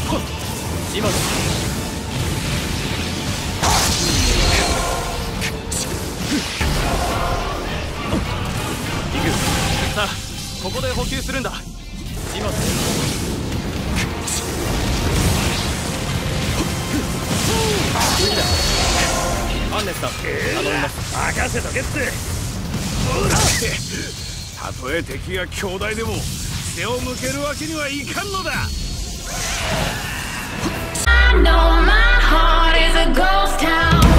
今だ。行く。さあ、ここで補給するんだ。今だ。次だ。アンネスさん、頼みます。 任せとけって。たとえ敵が強大でも背を向けるわけにはいかんのだ。 I know my heart is a ghost town.